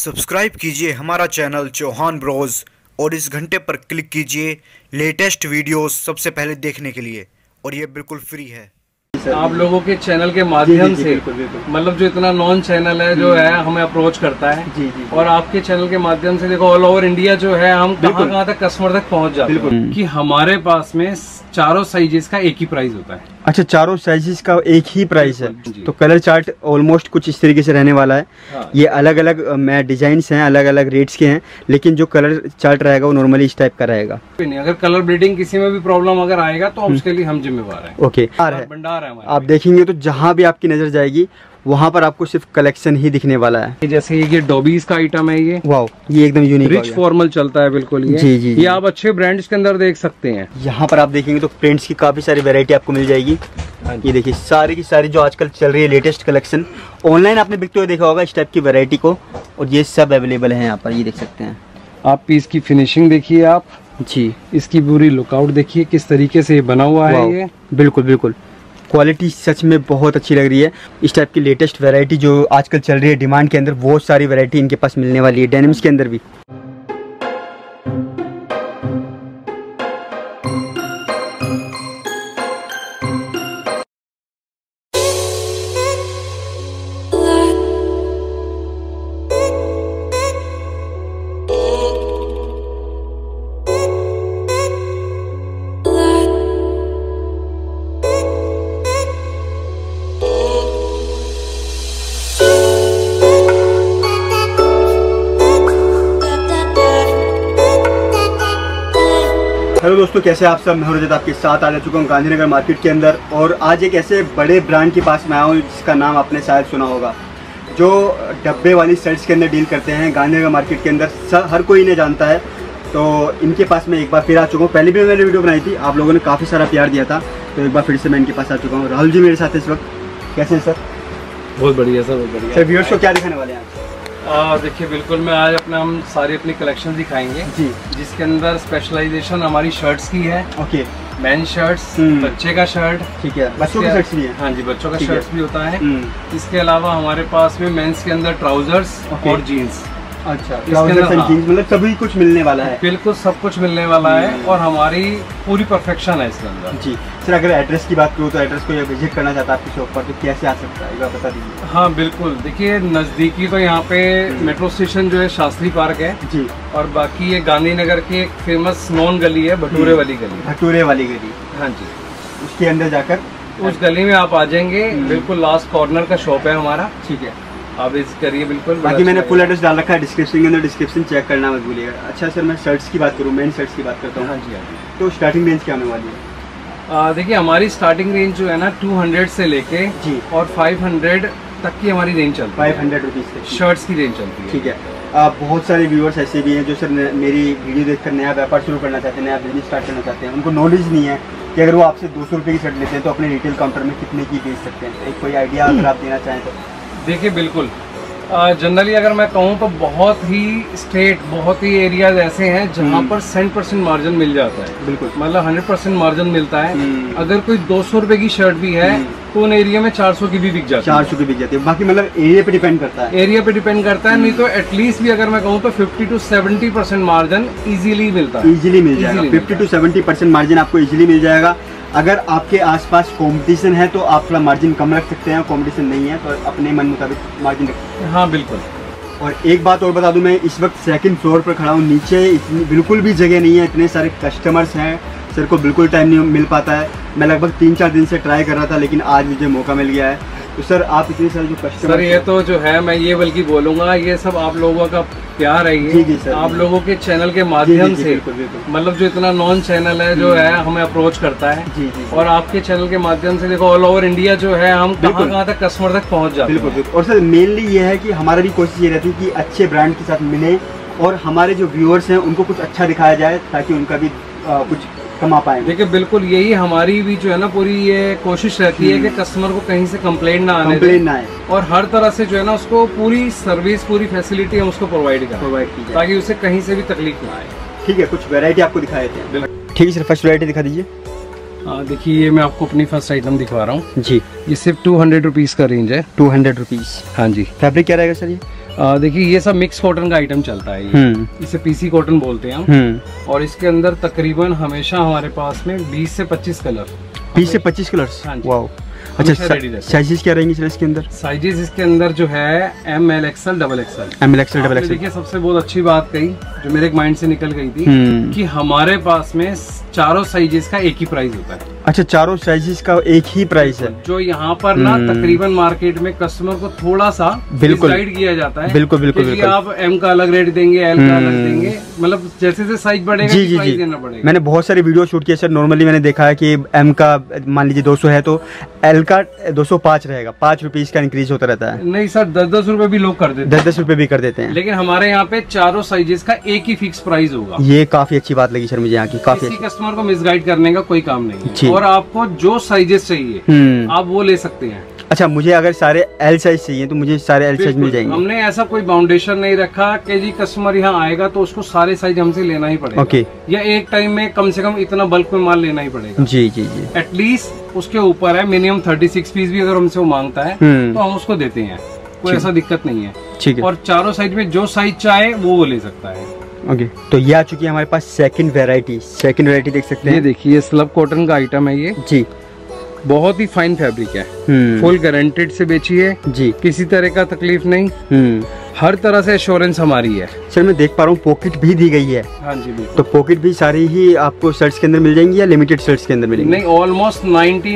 Subscribe कीजिए हमारा channel Chauhan Broz और इस घंटे पर क्लिक कीजिए लेटेस्ट वीडियोस सबसे पहले देखने के लिए, और ये बिल्कुल फ्री है। आप लोगों के चैनल के माध्यम से मतलब जो इतना नॉन चैनल है जो है हमें अप्रोच करता है जी, और आपके चैनल के माध्यम से देखो ऑल ओवर इंडिया जो है हम कहाँ तक कस्टमर तक पहुंच जाते हैं कि हमारे पास में चारों साइजेस का एक ही प्राइस होता है। अच्छा, चारों साइजेस का एक ही प्राइस है। तो कलर चार्ट ऑलमोस्ट कुछ इस तरीके से रहने वाला है। हाँ। ये अलग अलग डिजाइन्स हैं, अलग अलग रेट्स के हैं, लेकिन जो कलर चार्ट रहेगा वो नॉर्मली इस टाइप का रहेगा। अगर कलर ब्रीडिंग किसी में भी प्रॉब्लम अगर आएगा तो उसके लिए हम जिम्मेवार हैं। ओके, भंडार है आप देखेंगे तो जहाँ भी आपकी नजर जाएगी वहाँ पर आपको सिर्फ कलेक्शन ही दिखने वाला है। जैसे ये डॉबीज का आइटम है, ये वाओ, ये एकदम यूनिक रिच फॉर्मल चलता है बिल्कुल। ये जी जी, ये आप अच्छे ब्रांड्स के अंदर देख सकते हैं। यहाँ पर आप देखेंगे तो प्रिंट्स की काफी सारी वैरायटी आपको मिल जाएगी। ये देखिए सारी की सारी जो आजकल चल रही है लेटेस्ट कलेक्शन, ऑनलाइन आपने बिकते हुए देखा होगा इस टाइप की वैरायटी को, और ये सब अवेलेबल है यहाँ पर। ये देख सकते हैं आप, पीस की फिनिशिंग देखिए आप जी, इसकी पूरी लुकआउट देखिए किस तरीके से बना हुआ है। ये बिल्कुल बिल्कुल क्वालिटी सच में बहुत अच्छी लग रही है। इस टाइप की लेटेस्ट वैरायटी जो आजकल चल रही है डिमांड के अंदर, बहुत सारी वैरायटी इनके पास मिलने वाली है डेनिम्स के अंदर भी। हेलो दोस्तों, कैसे आप सब? मैं रजत आपके साथ आ चुका हूँ गांधीनगर मार्केट के अंदर, और आज एक ऐसे बड़े ब्रांड के पास मैं आया हूँ जिसका नाम आपने शायद सुना होगा, जो डब्बे वाली शर्ट्स के अंदर डील करते हैं गांधीनगर मार्केट के अंदर। हर कोई इन्हें जानता है। तो इनके पास मैं एक बार फिर आ चुका हूँ। पहले भी मैंने वीडियो बनाई थी, आप लोगों ने काफ़ी सारा प्यार दिया था, तो एक बार फिर से मैं इनके पास आ चुका हूँ। राहुल जी मेरे साथ इस वक्त। कैसे हैं सर? बहुत बढ़िया सर, बहुत बढ़िया। सर व्यूअर्स को क्या दिखाने वाले हैं? देखिए बिल्कुल, मैं आज हम सारी अपनी कलेक्शन दिखाएंगे जी, जिसके अंदर स्पेशलाइजेशन हमारी शर्ट्स की है। ओके, मेन शर्ट्स, बच्चे का शर्ट, ठीक है, बच्चों के शर्ट्स भी है। हाँ जी, बच्चों का शर्ट्स भी होता है। इसके अलावा हमारे पास में मेंस के अंदर ट्राउजर्स और जीन्स। अच्छा, ट्राउजर्स एंड जीन्स, मतलब सभी कुछ मिलने वाला है। बिल्कुल सब कुछ मिलने वाला है, और हमारी पूरी परफेक्शन है इसके अंदर जी। सर अगर एड्रेस की बात करूँ तो एड्रेस को विजिट करना चाहता है आपकी शॉप पर तो कैसे आ सकता है, बता दीजिए। हाँ बिल्कुल, देखिए नज़दीकी तो यहाँ पे मेट्रो स्टेशन जो है शास्त्री पार्क है जी, और बाकी ये गांधीनगर की एक फेमस नॉन गली है, भटूरे वाली गली। भटूरे वाली गली, हाँ जी, उसके अंदर जाकर उस गली में आप आ जाएंगे। बिल्कुल लास्ट कॉर्नर का शॉप है हमारा, ठीक है, आप इस करिए बिल्कुल। बाकी मैंने फुल एड्रेस डाल रखा है डिस्क्रिप्शन के अंदर, डिस्क्रिप्शन चेक करना मत भूलिएगा। अच्छा सर, मैं शर्ट्स की बात करूँ, मेन शर्ट्स की बात करता हूँ। हाँ जी, हाँ जी, तो स्टार्टिंग रेंज क्या होने वाली है? देखिए हमारी स्टार्टिंग रेंज जो है ना 200 से लेके जी और 500 तक की हमारी रेंज चलती है। 500 रुपीज़ तक शर्ट्स की रेंज चलती है, ठीक है। बहुत सारे व्यूअर्स ऐसे भी हैं जो सर मेरी वीडियो देखकर नया व्यापार शुरू करना चाहते हैं, नया बिजनेस स्टार्ट करना चाहते हैं। उनको नॉलेज नहीं है कि अगर वो आपसे 200 रुपये की शर्ट लेते हैं तो अपने रिटेल काउंटर में कितने की बेच सकते हैं। एक कोई आइडिया अगर आप देना चाहें तो? देखिए बिल्कुल, जनरली अगर मैं कहूँ तो बहुत ही एरियाज ऐसे हैं जहाँ पर 100% मार्जिन मिल जाता है। बिल्कुल, मतलब 100% मार्जिन मिलता है। अगर कोई 200 रुपए की शर्ट भी है तो उन एरिया में 400 की भी बिक जाती है। 400 की बिक जाती है। बाकी मतलब एरिया पे डिपेंड करता है, नहीं तो एटलीस्ट भी अगर मैं कहूँ तो 50 to 70% मार्जिन इजीली मिलता है। इजीली मिल जाएगा, 50 to 70% मार्जिन आपको इजीली मिल जाएगा। अगर आपके आसपास कंपटीशन है तो आप थोड़ा मार्जिन कम रख सकते हैं, कंपटीशन नहीं है तो अपने मन मुताबिक मार्जिन रख सकते हैं। हाँ बिल्कुल। और एक बात और बता दूं, मैं इस वक्त सेकंड फ्लोर पर खड़ा हूं, नीचे इतनी बिल्कुल भी जगह नहीं है, इतने सारे कस्टमर्स हैं, सर को बिल्कुल टाइम नहीं मिल पाता है। मैं लगभग 3-4 दिन से ट्राई कर रहा था, लेकिन आज मुझे मौका मिल गया है। तो सर आप इतने सारे जो कस्टमर, सर ये तो जो है मैं ये बल्कि बोलूँगा ये सब आप लोगों का प्यार है। ये जी सर, आप लोगों के चैनल के माध्यम से, मतलब जो इतना नॉन चैनल है जो है हमें अप्रोच करता है जी, और आपके चैनल के माध्यम से देखो ऑल ओवर इंडिया जो है हम कहाँ तक कस्टमर तक पहुँच जाते हैं। बिल्कुल, और सर मेनली ये है कि हमारा भी कोशिश ये रहती है कि अच्छे ब्रांड के साथ मिले और हमारे जो व्यूअर्स हैं उनको कुछ अच्छा दिखाया जाए ताकि उनका भी कुछ कमा पाए। देखिए बिल्कुल यही हमारी भी जो है ना पूरी ये कोशिश रहती है कि कस्टमर को कहीं से कंप्लेंट ना आए, और हर तरह से जो है ना उसको पूरी सर्विस, पूरी फैसिलिटी हम उसको प्रोवाइड की ताकि उसे कहीं से भी तकलीफ ना आए। ठीक है, कुछ वैरायटी आपको दिखा देते हैं। ठीक है सर, फर्स्ट वैरायटी दिखा दीजिए। देखिए ये मैं आपको अपनी फर्स्ट आइटम दिखा रहा हूँ जी। ये सिर्फ 200 रुपीज़ का रेंज है। 200 रुपीज़, हाँ जी। फैब्रिक क्या रहेगा सर? ये देखिए ये सब मिक्स कॉटन का आइटम चलता है ये। इसे पीसी कॉटन बोलते हैं हम। और इसके अंदर तकरीबन हमेशा हमारे पास में 20 से 25 कलर। 20 से 25 कलर्स। वाओ। अच्छा, साइजेस क्या रहेंगी सर इसके अंदर? साइजेस इसके अंदर जो है ML XL XXL। ML XL XXL। देखिए सबसे बहुत अच्छी बात कही जो मेरे माइंड से निकल गई थी कि हमारे पास में चारों साइजेस का एक ही प्राइस होता है। अच्छा, चारों साइजेस का एक ही प्राइस है। जो यहाँ पर ना तकरीबन मार्केट में कस्टमर को थोड़ा सा गाइड किया जाता है। बिल्कुल बिल्कुल बिल्कुल। आप M का अलग रेट देंगे, L का अलग देंगे, मतलब जैसे जैसे साइज बढ़ेगा प्राइस देना पड़ेगा। मैंने बहुत सारे वीडियो शूट किए सर। नॉर्मली मैंने देखा है कि M का मान लीजिए 200 है तो L का 205 रहेगा। 5 रुपीज का इंक्रीज होता रहता है। नहीं सर, 10-10 रुपए भी लोग कर देते हैं। 10-10 रुपए भी कर देते हैं। लेकिन हमारे यहाँ पे चारों साइजेस का एक ही फिक्स प्राइस होगा। ये काफी अच्छी बात लगी सर मुझे यहाँ की। काफी कस्टमर को मिसगाइड करने का कोई काम नहीं है। और आपको जो साइजेस चाहिए आप वो ले सकते हैं। अच्छा, मुझे अगर सारे L साइज चाहिए तो मुझे सारे L साइज मिल जाएंगे। हमने ऐसा कोई बाउंडेशन नहीं रखा कि जी कस्टमर यहाँ आएगा तो उसको सारे साइज हमसे लेना ही पड़ेगा। ओके। या एक टाइम में कम से कम इतना बल्क में माल लेना ही पड़ेगा। जी जी जी। एटलीस्ट उसके ऊपर है मिनिमम 36 पीस भी अगर हमसे वो मांगता है तो हम उसको देते हैं। कोई ऐसा दिक्कत नहीं है। ठीक है। और चारों साइज में जो साइज चाहे वो ले सकता है। ओके। तो ये आ चुकी है हमारे पास सेकंड वैरायटी। सेकंड वैरायटी देख सकते हैं। ये देखिए स्लब कॉटन का आइटम है ये। जी। बहुत ही फाइन फैब्रिक है। फुल गारंटेड से बेची है जी। किसी तरह का तकलीफ नहीं। हर तरह से एश्योरेंस हमारी है। सर मैं देख पा रहा हूँ पॉकेट भी दी गई है। हाँ जी बिल्कुल। तो पॉकेट भी सारी ही आपको शर्ट्स के अंदर मिल जाएंगी या लिमिटेड शर्ट्स के अंदर मिलेंगी? नहीं, ऑलमोस्ट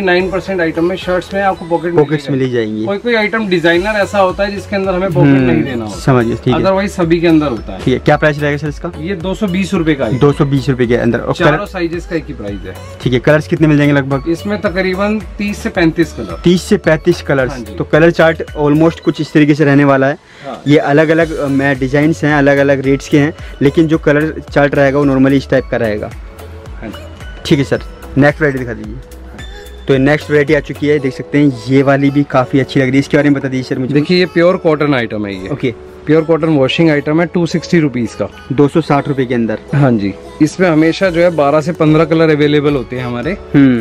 99% आइटम में शर्ट्स में आपको पॉकेट्स मिल जाएंगी। कोई कोई आइटम डिजाइनर ऐसा होता है जिसके अंदर हमें पॉकेट नहीं देना होता। समझिए, ठीक है। अदरवाइज सभी के अंदर होता है। ठीक है। क्या प्राइस रहेगा सर इसका? ये 220 रुपए का। 220 रुपए के अंदर चारों साइजेस का एक ही प्राइस है। ठीक है। कलर्स कितने मिल जाएंगे लगभग? इसमें तकरीबन 30 से 35 कलर। 30 से 35 कलर्स। तो कलर चार्ट ऑलमोस्ट कुछ इस तरीके से रहने वाला है। ये अलग अलग डिजाइन हैं, अलग अलग रेट्स के हैं, लेकिन जो कलर चार्ट रहेगा वो नॉर्मली इस टाइप का रहेगा। ठीक है सर, नेक्स्ट वैरायटी दिखा दीजिए। तो नेक्स्ट वैरायटी आ चुकी है, देख सकते हैं ये वाली भी काफ़ी अच्छी लग रही है। इसके बारे में बता दीजिए सर मुझे। देखिए ये प्योर कॉटन आइटम है ये। Okay. Pure cotton washing item है 260 रुपीज का। 260 रुपए के अंदर। हाँ जी। इसमें हमेशा जो है 12 से 15 कलर अवेलेबल होते हैं हमारे।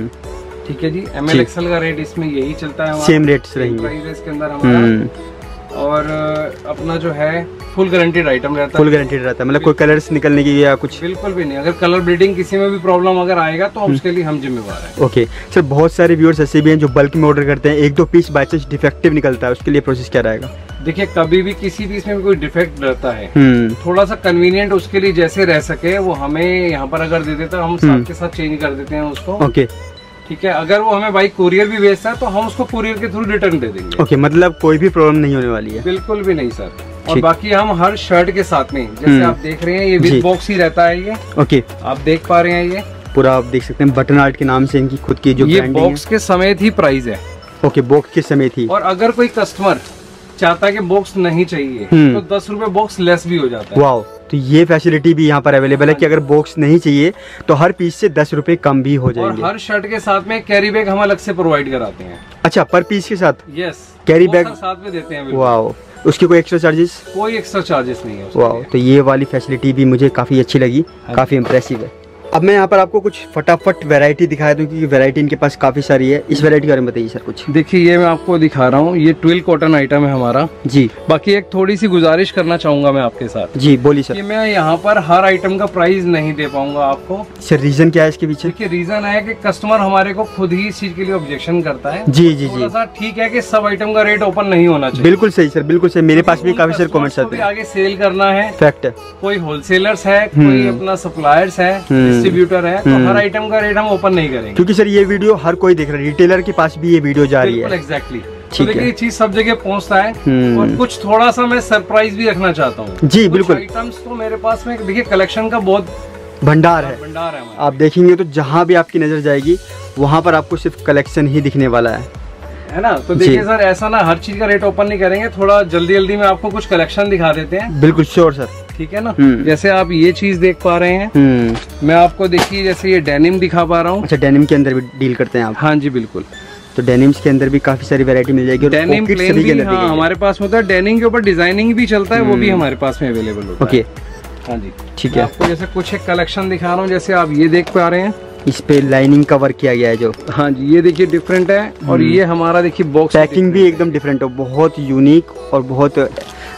ठीक है जी। ML XL का रेट इसमें यही चलता है। सेम रेट्स रहेंगे इसके अंदर हमारा। और अपना जो है फुल गारंटेड आइटम रहता है। फुल गारंटेड रहता है, मतलब कोई कलर्स निकलने की या कुछ? बिल्कुल भी नहीं। अगर कलर ब्लीडिंग किसी में भी प्रॉब्लम अगर आएगा तो उसके लिए हम जिम्मेवार हैं। ओके सर, बहुत सारे व्यूअर्स ऐसे भी हैं जो बल्क में ऑर्डर करते हैं, 1-2 पीस बाय चांस डिफेक्टिव निकलता है, उसके लिए प्रोसेस क्या रहेगा? देखिए कभी भी किसी पीस में भी कोई डिफेक्ट रहता है, थोड़ा सा कन्वीनियंट उसके लिए जैसे रह सके वो हमें यहाँ पर अगर दे देता है, हम साथ के साथ चेंज कर देते हैं उसको। ओके ठीक है। अगर वो हमें बाई कुरियर भी भेजता है तो हम उसको कुरियर के थ्रू रिटर्न दे देंगे। ओके, मतलब कोई भी प्रॉब्लम नहीं होने वाली है? बिल्कुल भी नहीं सर। और बाकी हम हर शर्ट के साथ में जैसे आप देख रहे हैं ये विद बॉक्स ही रहता है ये। ओके। आप देख पा रहे हैं ये पूरा आप देख सकते हैं बटन आर्ट के नाम से इनकी खुद की जो ये बॉक्स के समेत ही प्राइस है। ओके, बॉक्स के समेत ही। और अगर कोई कस्टमर चाहता है कि बॉक्स नहीं चाहिए तो 10 रुपए बॉक्स लेस भी हो जाता है। वाओ, तो ये फैसिलिटी भी यहाँ पर अवेलेबल है कि अगर बॉक्स नहीं चाहिए तो हर पीस से 10 रुपए कम भी हो जाएंगे। और हर शर्ट के साथ में कैरी बैग हम अलग से प्रोवाइड कराते हैं। अच्छा, पर पीस के साथ? यस, कैरी बैग साथ में देते हैं। वाओ, उसके कोई एक्स्ट्रा चार्जेस? कोई एक्स्ट्रा चार्जेस नहीं है। वाओ, तो ये वाली फैसिलिटी भी मुझे काफी अच्छी लगी, काफी इम्प्रेसिव है। अब मैं यहाँ पर आपको कुछ फटाफट वैरायटी दिखा दूं क्योंकि वैरायटी इनके पास काफी सारी है। इस वैरायटी के बारे में बताइए सर कुछ। देखिए ये मैं आपको दिखा रहा हूँ, ये ट्विल कॉटन आइटम है हमारा जी। बाकी एक थोड़ी सी गुजारिश करना चाहूंगा मैं आपके साथ। जी बोलिए सर। कि मैं यहाँ पर हर आइटम का प्राइस नहीं दे पाऊंगा आपको। सर रीजन क्या है इसके पीछे? देखिए रीजन है कि कस्टमर हमारे को खुद ही इस चीज के लिए ऑब्जेक्शन करता है। जी जी जी। ठीक है कि सब आइटम का रेट ओपन नहीं होना चाहिए। बिल्कुल सही सर, बिल्कुल सही। मेरे पास भी काफी सारे कमेंट्स आते हैं। आगे सेल करना है, फैक्ट है। कोई होलसेलर्स है, कोई अपना सप्लायर्स है, डिस्ट्रीब्यूटर है, हर आइटम का रेट हम ओपन नहीं करेंगे। क्योंकि सर ये वीडियो हर कोई देख रहा है, रिटेलर के पास भी ये वीडियो जा रही है। एग्जैक्टली। तो देखिए ये चीज सब जगह पहुंचता है। और कुछ थोड़ा सा मैं सरप्राइज भी रखना चाहता हूँ। जी बिल्कुल। आइटम्स तो मेरे पास में देखिए कलेक्शन का बहुत भंडार है। आप देखेंगे तो जहाँ भी आपकी नजर जाएगी वहाँ पर आपको सिर्फ कलेक्शन ही दिखने वाला है ना। तो देखिए सर ऐसा ना हर चीज का रेट ओपन नहीं करेंगे, थोड़ा जल्दी जल्दी में आपको कुछ कलेक्शन दिखा देते हैं। बिल्कुल श्योर सर। ठीक है ना। जैसे आप ये चीज देख पा रहे हैं, मैं आपको देखिए जैसे ये डेनिम दिखा पा रहा हूँ। अच्छा, डेनिम के अंदर भी डील करते हैं आप? हाँ जी बिल्कुल। तो डेनिम्स के अंदर भी काफी सारी वैरायटी मिल जाएगी। डेनिम प्लेन भी हाँ हमारे पास होता है। डेनिम के ऊपर डिजाइनिंग भी चलता है, वो भी हमारे पास में अवेलेबल होता है। ओके हाँ जी ठीक है। आपको जैसे कुछ एक कलेक्शन दिखा रहा हूँ, जैसे आप ये देख पा रहे हैं, इस पे लाइनिंग का वर्क किया गया है जो। हाँ जी ये देखिए डिफरेंट है। और ये हमारा देखिए बॉक्स पैकिंग भी एकदम डिफरेंट है, बहुत यूनिक और बहुत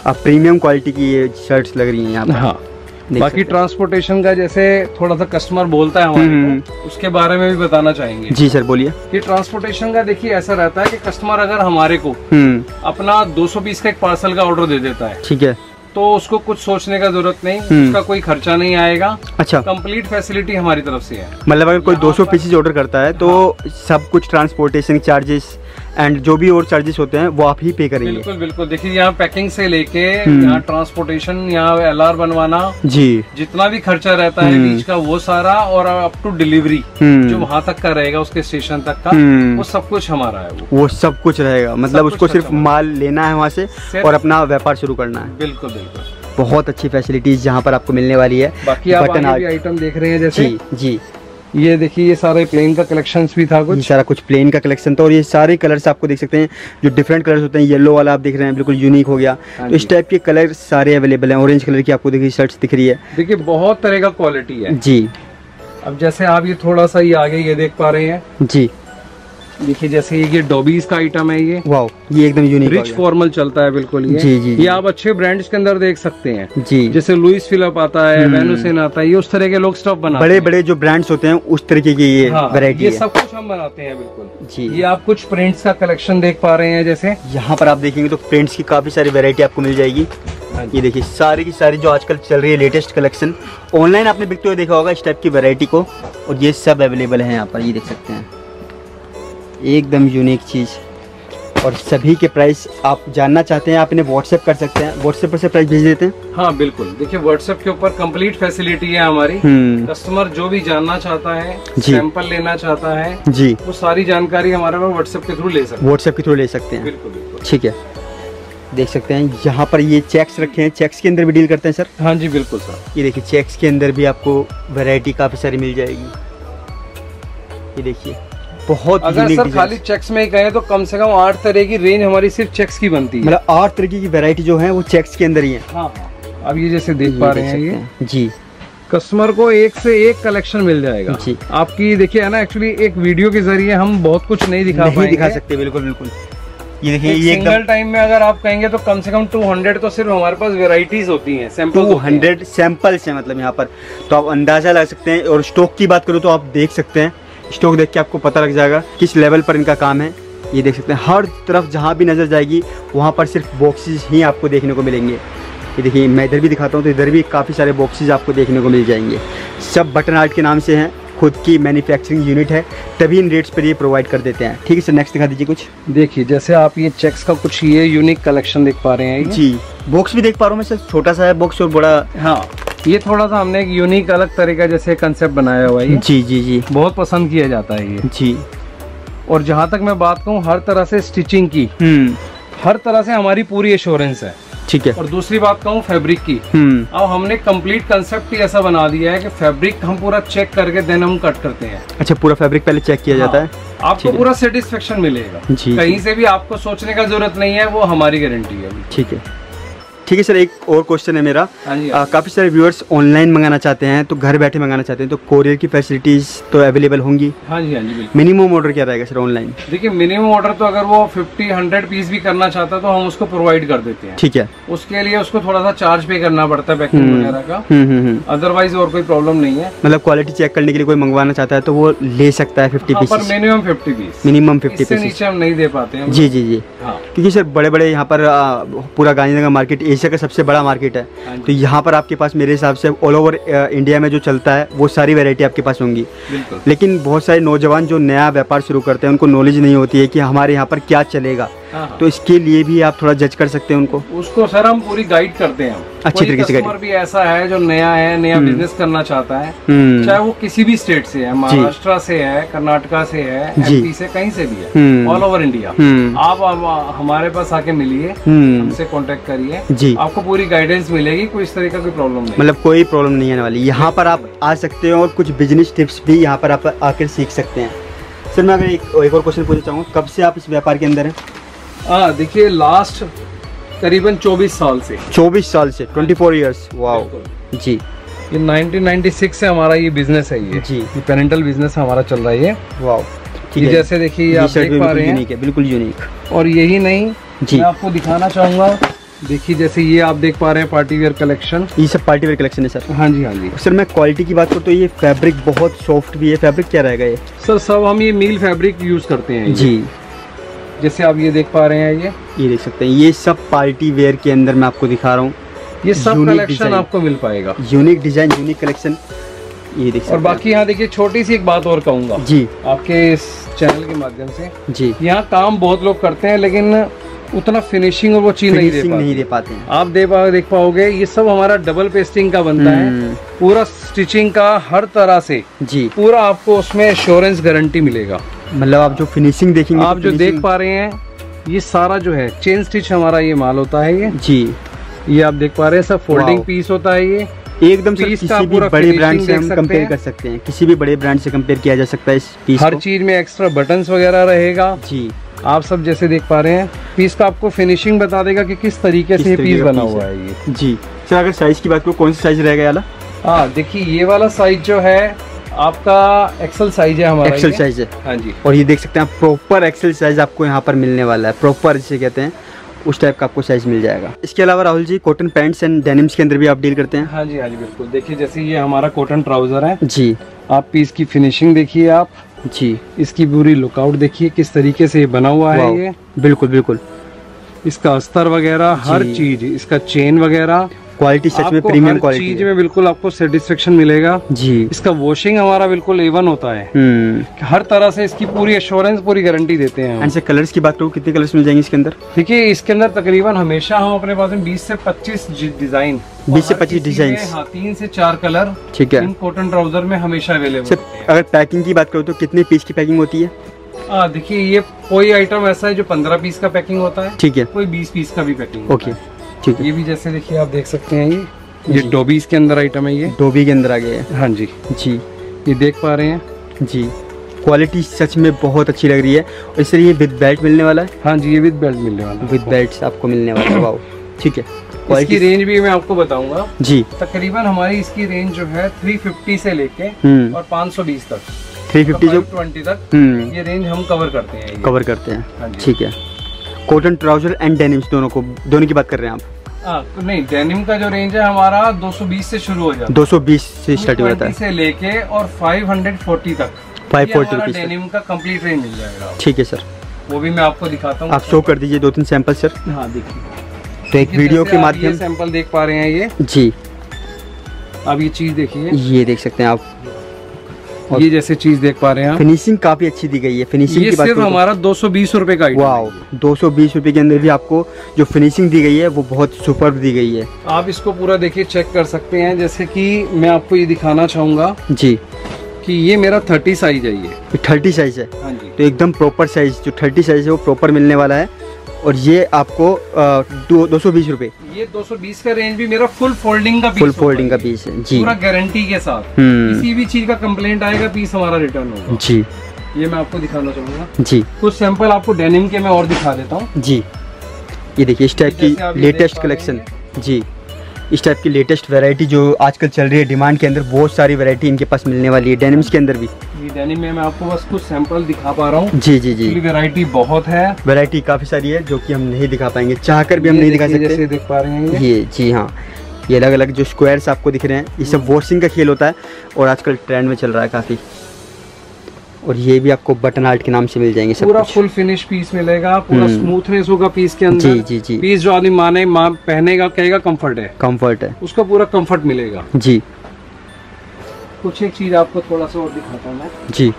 प्रीमियम क्वालिटी की ये शर्ट्स लग रही हैं यहाँ पर। हाँ, बाकी ट्रांसपोर्टेशन का जैसे थोड़ा सा कस्टमर बोलता है हमारे को, उसके बारे में भी बताना चाहेंगे। जी सर बोलिए। कि ट्रांसपोर्टेशन का देखिए ऐसा रहता है कि कस्टमर अगर हमारे को अपना 200 पीस का एक पार्सल का ऑर्डर दे देता है, ठीक है, तो उसको कुछ सोचने का जरूरत नहीं, उसका कोई खर्चा नहीं आएगा। अच्छा, कंप्लीट फैसिलिटी हमारी तरफ से है। मतलब अगर कोई 200 पीसेज ऑर्डर करता है तो सब कुछ ट्रांसपोर्टेशन चार्जेस एंड जो भी और चार्जेस होते हैं वो आप ही पे करेंगे। बिल्कुल बिल्कुल, देखिए यहाँ पैकिंग से लेके यहाँ ट्रांसपोर्टेशन, यहाँ LR बनवाना, जी जितना भी खर्चा रहता है बीच का वो सारा, और अप टू डिलीवरी जो वहाँ तक का रहेगा उसके स्टेशन तक का, वो सब कुछ हमारा है। वो सब कुछ रहेगा, मतलब उसको सिर्फ माल लेना है वहाँ से और अपना व्यापार शुरू करना है। बिल्कुल बिल्कुल, बहुत अच्छी फैसिलिटीज यहाँ पर आपको मिलने वाली है। बाकी आप आगे भी आइटम देख रहे हैं जैसे जी ये देखिए, ये सारे प्लेन का कलेक्शंस भी था, कुछ सारा कुछ प्लेन का कलेक्शन था, और ये सारे कलर्स आपको देख सकते हैं जो डिफरेंट कलर्स होते हैं। येलो वाला आप देख रहे हैं बिल्कुल यूनिक हो गया, तो इस टाइप के कलर सारे अवेलेबल हैं। ऑरेंज कलर की आपको देखिए शर्ट्स दिख रही है, देखिए बहुत तरह का क्वालिटी है जी। अब जैसे आप ये थोड़ा सा ये आगे ये देख पा रहे हैं जी, देखिए जैसे ये डॉबीज का आइटम है, ये वाओ, ये एकदम यूनिक रिच फॉर्मल चलता है बिल्कुल ये। जी, ये आप अच्छे ब्रांड्स के अंदर देख सकते हैं जी, जैसे लुइस फिलिप आता है, वेनुसिन आता है, ये उस तरह के लोग स्टफ बनाते हैं। बड़े बड़े जो ब्रांड्स होते हैं उस तरीके की ये वैरायटी है। ये सब कुछ हम बनाते हैं बिल्कुल जी। ये आप कुछ प्रिंट्स का कलेक्शन देख पा रहे हैं, जैसे यहाँ पर आप देखेंगे तो प्रिंट्स की काफी सारी वैरायटी आपको मिल जाएगी। ये देखिए सारी की सारी जो आजकल चल रही है लेटेस्ट कलेक्शन, ऑनलाइन आपने बिकते हुए देखा होगा इस टाइप की वैरायटी को, और ये सब अवेलेबल है यहाँ पर। ये देख सकते हैं एकदम यूनिक चीज़, और सभी के प्राइस आप जानना चाहते हैं आप इन्हें व्हाट्सएप कर सकते हैं, व्हाट्सएप पर से प्राइस भेज देते हैं। हाँ बिल्कुल, देखिए व्हाट्सएप के ऊपर कंप्लीट फैसिलिटी है हमारी। कस्टमर जो भी जानना चाहता है, सैंपल लेना चाहता है जी, वो सारी जानकारी हमारे पास व्हाट्सएप के थ्रू ले सकते हैं। व्हाट्सएप के थ्रू ले सकते हैं, बिल्कुल बिल्कुल, ठीक है। देख सकते हैं यहाँ पर ये चेक्स रखे हैं, चेक्स के अंदर भी डील करते हैं सर? हाँ जी बिल्कुल सर। ये देखिए चेक्स के अंदर भी आपको वैरायटी काफी सारी मिल जाएगी। ये देखिए बहुत, अगर सर खाली चेक्स में ही कहें तो कम से कम 8 तरह की रेंज हमारी सिर्फ चेक्स की बनती है। मतलब 8 तरीके की वैरायटी जो है वो चेक्स के अंदर ही है। हाँ, अब ये जैसे देख पा रहे हैं ये जी, कस्टमर को एक से एक कलेक्शन मिल जाएगा जी। आपकी देखिए है ना, एक्चुअली एक वीडियो के जरिए हम बहुत कुछ नहीं दिखा सकते। बिल्कुल बिल्कुल, ये देखिए ये सिंगल टाइम में अगर आप कहेंगे तो कम से कम 200 तो सिर्फ हमारे पास वेराइटीज होती हैं, 200 सैंपल्स हैं मतलब यहाँ पर, तो आप अंदाजा लगा सकते हैं। और स्टॉक की बात करूँ तो आप देख सकते हैं, स्टॉक देख के आपको पता लग जाएगा किस लेवल पर इनका काम है। ये देख सकते हैं हर तरफ जहाँ भी नज़र जाएगी वहाँ पर सिर्फ बॉक्सेस ही आपको देखने को मिलेंगे। ये देखिए मैं इधर भी दिखाता हूँ तो इधर भी काफ़ी सारे बॉक्सेस आपको देखने को मिल जाएंगे। सब बटन आर्ट के नाम से हैं, खुद की मैन्युफैक्चरिंग यूनिट है, तभी इन रेट्स पर ये प्रोवाइड कर देते हैं। ठीक है सर, नेक्स्ट दिखा दीजिए कुछ। देखिए जैसे आप ये चेक्स का कुछ ये यूनिक कलेक्शन देख पा रहे हैं जी, बॉक्स भी देख पा रहा हूँ मैं सर, छोटा सा है बॉक्स और बड़ा। हाँ, ये थोड़ा सा हमने एक यूनिक अलग तरीका जैसे कंसेप्ट बनाया हुआ है। जी जी जी, बहुत पसंद किया जाता है ये जी। और जहाँ तक मैं बात कहूँ हर तरह से स्टिचिंग की, हर तरह से हमारी पूरी एश्योरेंस है। ठीक है। और दूसरी बात कहूँ फैब्रिक की, अब हमने कंप्लीट कंसेप्ट ही ऐसा बना दिया है कि फैब्रिक हम पूरा चेक करके देन हम कट करते हैं। अच्छा, पूरा फैब्रिक पहले चेक किया जाता है, आपको पूरा सेटिस्फेक्शन मिलेगा, कहीं से भी आपको सोचने का जरूरत नहीं है, वो हमारी गारंटी है। ठीक है, ठीक है सर। एक और क्वेश्चन है मेरा, काफ़ी सारे व्यूअर्स ऑनलाइन मंगाना चाहते हैं, तो घर बैठे मंगाना चाहते हैं, तो कोरियर की फैसिलिटीज तो अवेलेबल होंगी? हाँ जी, हाँ जी बिल्कुल। मिनिमम ऑर्डर क्या रहेगा सर ऑनलाइन? देखिए मिनिमम ऑर्डर तो अगर वो 50-100 पीस भी करना चाहता है तो हम उसको प्रोवाइड कर देते हैं। ठीक है, उसके लिए उसको थोड़ा सा चार्ज पे करना पड़ता है पैकिंग वगैरह का, अदरवाइज और कोई प्रॉब्लम नहीं है। मतलब क्वालिटी चेक करने के लिए कोई मंगवाना चाहता है तो वो ले सकता है 50 piece, minimum 50 piece, minimum 50 piece, नीचे हम नहीं दे पाते हैं। जी जी जी, क्योंकि सर बड़े बड़े यहाँ पर पूरा गांधीनगर मार्केट एशिया का सबसे बड़ा मार्केट है, तो यहाँ पर आपके पास मेरे हिसाब से ऑल ओवर इंडिया में जो चलता है वो सारी वैरायटी आपके पास होंगी। लेकिन बहुत सारे नौजवान जो नया व्यापार शुरू करते हैं उनको नॉलेज नहीं होती है कि हमारे यहाँ पर क्या चलेगा, तो इसके लिए भी आप थोड़ा जज कर सकते हैं उनको। उसको सर हम पूरी गाइड करते हैं, अच्छी तरीके से। कस्टमर भी ऐसा है जो नया है, नया बिजनेस करना चाहता है, चाहे वो किसी भी स्टेट से है, महाराष्ट्र से है, कर्नाटका से है, एमपी से, कहीं से भी है, ऑल ओवर इंडिया, आप हमारे पास आके मिलिए, हमसे कांटेक्ट करिए, आपको पूरी गाइडेंस मिलेगी, कोई इस तरह का कोई प्रॉब्लम नहीं, मतलब कोई प्रॉब्लम नहीं आने वाली। यहाँ पर आप आ सकते हो और कुछ बिजनेस टिप्स भी यहाँ पर आप आकर सीख सकते हैं। सर मैं अगर एक और क्वेश्चन पूछना चाहूँगा, कब से आप इस व्यापार के अंदर हैं? देखिए लास्ट करीबन 24 साल से। 24 साल से, 24 इयर्स, वाओ जी। ये 1996 से हमारा ये बिजनेस है, ये जी, ये पेरेंटल बिजनेस हमारा चल रहा है ये, वाओ। ठीक है, जैसे देखिए आप देख पा रहे हैं, बिल्कुल यूनिक। और यही नहीं जी, मैं आपको दिखाना चाहूँगा देखिए जैसे ये आप देख पा रहे हैं पार्टी वेयर कलेक्शन, ये सब पार्टी वेयर कलेक्शन है सर। हाँ जी हाँ जी सर। मैं क्वालिटी की बात करूँ तो ये फैब्रिक बहुत सॉफ्ट भी है। फैब्रिक क्या रहेगा ये सर? सब हम ये मील फैब्रिक यूज करते हैं जी। जैसे आप ये देख पा रहे हैं, ये देख सकते हैं, ये सब पार्टी वेयर के अंदर मैं आपको दिखा रहा हूँ। ये सब कलेक्शन आपको मिल पाएगा, यूनिक डिजाइन, यूनिक कलेक्शन, ये देख सकते हैं। और बाकी यहाँ देखिए छोटी सी एक बात और कहूँगा जी आपके इस चैनल के माध्यम से जी। यहाँ काम बहुत लोग करते हैं लेकिन उतना फिनिशिंग और वो चीज नहीं दे पाते हैं। आप देख पाओगे ये सब हमारा डबल पेस्टिंग का बनता है, पूरा स्टिचिंग का हर तरह से जी, पूरा आपको उसमें एश्योरेंस गारंटी मिलेगा। मतलब आप जो फिनिशिंग देखेंगे, आप जो देख पा रहे हैं ये सारा जो है चेन स्टिच हमारा ये माल होता है ये जी। ये आप देख पा रहे हैं सब फोल्डिंग पीस होता है, ये एकदम से किसी भी बड़े ब्रांड से हम कंपेयर कर सकते हैं, किसी भी बड़े ब्रांड से कंपेयर किया जा सकता है इस पीस। हर चीज में एक्स्ट्रा बटन्स वगैरह रहेगा जी। आप सब जैसे देख पा रहे हैं पीस का आपको फिनिशिंग बता देगा कि किस तरीके से ये पीस बना हुआ है ये जी। सर अगर साइज की बात करो, कौन सा साइज रहेगा ये वाला? हाँ देखिए ये वाला साइज जो है आपका एक्सेल साइज है हमारा, एक्सेल साइज है हाँ जी। और ये देख सकते हैं प्रॉपर एक्सेल साइज आपको यहाँ पर मिलने वाला है, प्रॉपर जिसे कहते हैं उस टाइप का आपको साइज मिल जाएगा। इसके अलावा Rahul ji cotton pants and denims के अंदर भी आप डील करते हैं? हाँ जी बिल्कुल। देखिए जैसे ये हमारा कॉटन ट्राउजर है जी, आप पीस की फिनिशिंग देखिए आप जी, इसकी पूरी लुकआउट देखिए किस तरीके से बना हुआ है ये। बिल्कुल बिल्कुल, इसका अस्तर वगैरह हर चीज, इसका चेन वगैरह क्वालिटी सच में प्रीमियम क्वालिटी चीज में बिल्कुल आपको सेटिस्फेक्शन मिलेगा जी। इसका वॉशिंग हमारा बिल्कुल A1 होता है, हर तरह से इसकी पूरी एश्योरेंस, पूरी गारंटी देते हैं। एंड से कलर्स की बात करूँ, कितने कलर्स मिल जाएंगे इसके अंदर? देखिए इसके अंदर तकरीबन हमेशा हम अपने पास में 20 से 25 डिजाइन, 20 से 25 डिजाइन, हाँ 3 से 4 कलर ठीक है कॉटन ट्राउजर में हमेशा अवेलेबल। अगर पैकिंग की बात करूँ तो कितने पीस की पैकिंग होती है? देखिए ये कोई आइटम ऐसा है जो 15 पीस का पैकिंग होता है, ठीक है, कोई 20 पीस का भी पैकिंग। ओके ठीक है। ये भी जैसे देखिए आप देख सकते हैं ये डोबीज के अंदर आइटम है, ये डोबी के अंदर आ गया है हाँ जी जी। ये देख पा रहे हैं जी, क्वालिटी सच में बहुत अच्छी लग रही है। और इसलिए ये विद बेल्ट मिलने वाला है? हाँ जी ये विद बेल्ट मिलने वाला है, विद बेल्ट आपको मिलने वाला है। वाओ ठीक है। इसकी रेंज भी मैं आपको बताऊंगा जी। तकरीबन हमारी इसकी रेंज जो है 350 से लेके और 520 तक, 350 जो 20 तक ये रेंज हम कवर करते हैं, कवर करते हैं ठीक है। कॉटन ट्राउजर एंड डेनिम्स दोनों की बात कर रहे हैं आप? नहीं, डेनिम का जो रेंज है हमारा 220 से शुरू हो जाता है, 220 से स्टार्ट हो जाता है से लेके और 540 तक, 540 रुपीज डेनिम का कंप्लीट रेंज मिल जाएगा। ठीक है सर, वो भी मैं आपको दिखाता हूँ। आप शो कर दीजिए 2-3 सैंपल सर। हाँ देखिए, तो एक वीडियो के माध्यम से सैंपल देख पा रहे हैं ये जी। अब ये चीज देखिए, ये देख सकते हैं आप, ये जैसे चीज देख पा रहे हैं, फिनिशिंग काफी अच्छी दी गई है। फिनिशिंग की बात सिर्फ हमारा 220 रुपए का आइटम। वाओ 220 रुपए के अंदर भी आपको जो फिनिशिंग दी गई है वो बहुत सुपर दी गई है। आप इसको पूरा देखिए, चेक कर सकते हैं। जैसे कि मैं आपको ये दिखाना चाहूंगा जी कि ये मेरा 30 साइज है, ये 30 साइज है हाँ जी। तो एकदम प्रॉपर साइज, जो 30 साइज है वो प्रॉपर मिलने वाला है। और ये आपको 220 रुपए। ये 220 का रेंज भी मेरा फुल फोल्डिंग का पीस, फुल फोल्डिंग का पीस है जी, पूरा गारंटी के साथ। किसी भी चीज का कंप्लेंट आएगा पीस हमारा रिटर्न होगा जी। ये मैं आपको दिखाना चाहूंगा जी। कुछ सैंपल आपको डेनिम के मैं और दिखा देता हूँ जी। ये देखिए इस टाइप की लेटेस्ट कलेक्शन जी, इस टाइप की लेटेस्ट वैरायटी जो आजकल चल रही है डिमांड के अंदर, बहुत सारी वैरायटी इनके पास मिलने वाली है डेनिम्स के अंदर भी। ये डेनिम में मैं आपको बस कुछ सैंपल दिखा पा रहा हूँ जी जी जी। वैरायटी बहुत है, वैरायटी काफी सारी है जो कि हम नहीं दिखा पाएंगे, चाहकर भी हम नहीं दिखा सकते। जैसे देख पा रहे हैं ये जी हाँ, ये अलग अलग जो स्क्वायर्स आपको दिख रहे हैं, ये सब वॉशिंग का खेल होता है और आजकल ट्रेंड में चल रहा है काफी। और ये भी आपको बटन आर्ट के नाम से मिल जाएंगे, पूरा फुल फिनिश पीस मिलेगा, पूरा स्मूथनेस होगा पीस के अंदर जी जी जी। पीस जो आदमी पहनेगा कहेगा कंफर्ट है, कंफर्ट है, उसका पूरा कंफर्ट मिलेगा जी। कुछ एक चीज आपको थोड़ा सा और दिखाता हूँ मैं जी।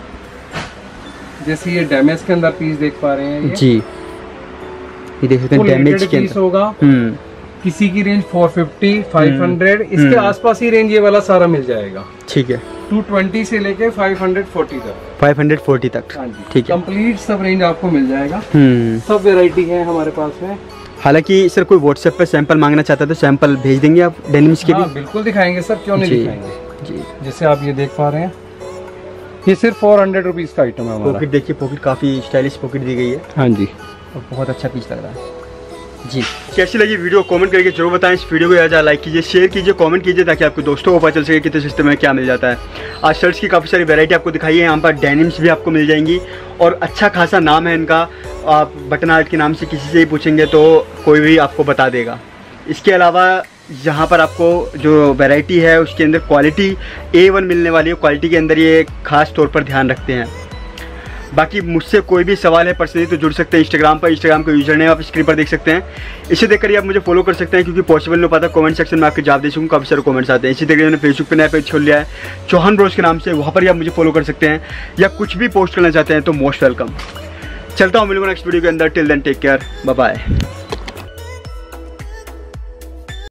जैसे ये डैमेज के अंदर पीस देख पा रहे हैं जी, ये देख सकते हैं डैमेज के अंदर होगा। किसी की रेंज 450, 500 इसके आसपास ही रेंज ये वाला सारा मिल जाएगा ठीक है। 220 से लेके 540 तक, 540 तक ठीक है। कंप्लीट सब रेंज आपको मिल जाएगा, सब वैरायटी है हमारे पास में। हालांकि सर कोई व्हाट्सएप पे सैंपल मांगना चाहता है तो सैंपल भेज देंगे आप डेनिम्स के भी? बिल्कुल दिखाएंगे सर, क्यों नहीं दिखाएंगे जी। जैसे आप ये देख पा रहे हैं, ये सिर्फ 400 रुपीज का आइटम है हमारा। पॉकेट देखिए, पॉकेट काफी स्टाइलिश पॉकेट दी गई है हाँ जी, और बहुत अच्छा पीस लग रहा है जी। कैसी लगी वीडियो कमेंट करके जरूर बताएं। इस वीडियो को ज़्यादा लाइक कीजिए, शेयर कीजिए, कमेंट कीजिए ताकि आपके दोस्तों को पता चल सके कितने सिस्टम में क्या मिल जाता है। आज शर्ट्स की काफ़ी सारी वैरायटी आपको दिखाई है, यहाँ पर डेनिम्स भी आपको मिल जाएंगी और अच्छा खासा नाम है इनका। आप बटन आर्ट के नाम से किसी से ही पूछेंगे तो कोई भी आपको बता देगा। इसके अलावा यहाँ पर आपको जो वैरायटी है उसके अंदर क्वालिटी A1 मिलने वाली है, क्वालिटी के अंदर ये ख़ास तौर पर ध्यान रखते हैं। बाकी मुझसे कोई भी सवाल है पर्सनली तो जुड़ सकते हैं इंस्टाग्राम पर, इंस्टाग्राम का यूजर नेम आप स्क्रीन पर देख सकते हैं। इसे देखकर आप मुझे फॉलो कर सकते हैं, क्योंकि पॉसिबल नहीं पाता कमेंट सेक्शन में आपके जवाब दे सकूँ, काफ़ी सारे कमेंट्स आते हैं। इसी तरीके मैंने फेसबुक पे नया पेज खोल लिया है चौहान ब्रोज के नाम से, वहाँ पर ही आप मुझे फॉलो कर सकते हैं, या कुछ भी पोस्ट करना चाहते हैं तो मोस्ट वेलकम। चलता हूँ, मिलूंगा नेक्स्ट वीडियो के अंदर। Till then take care, bye bye.